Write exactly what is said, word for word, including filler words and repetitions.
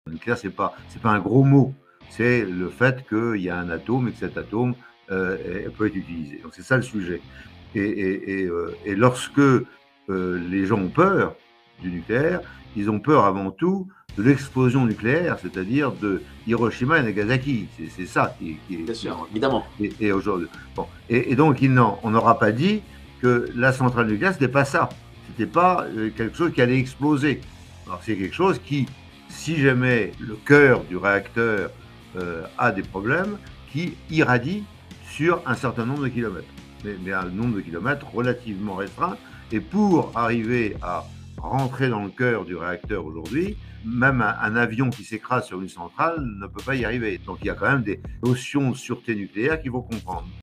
Le nucléaire, c'est pas c'est pas un gros mot, c'est le fait qu'il y a un atome et que cet atome, heu, est peut être utilisé. Donc c'est ça le sujet et et et heu et lorsque, heu, les gens ont peur du nucléaire, ils ont peur avant tout de l'explosion nucléaire, c'est-à-dire de Hiroshima et Nagasaki. C'est c'est ça qui qui est Bien qui sûr, évidemment. et et aujourd'hui bon et et donc il n'en on n'aura pas dit que la centrale nucléaire, c'était pas ça. C'était pas, heu, quelque chose qui allait exploser. Alors c'est quelque chose qui, si jamais le cœur du réacteur, heu, a des problèmes, qui irradie sur un certain nombre de kilomètres, mais mais un nombre de kilomètres relativement restreint et pour arriver à rentrer dans le cœur du réacteur aujourd'hui, même un un avion qui s'écrase sur une centrale ne peut pas y arriver. Donc il y a quand même des notions de sûreté nucléaire qu'il faut comprendre.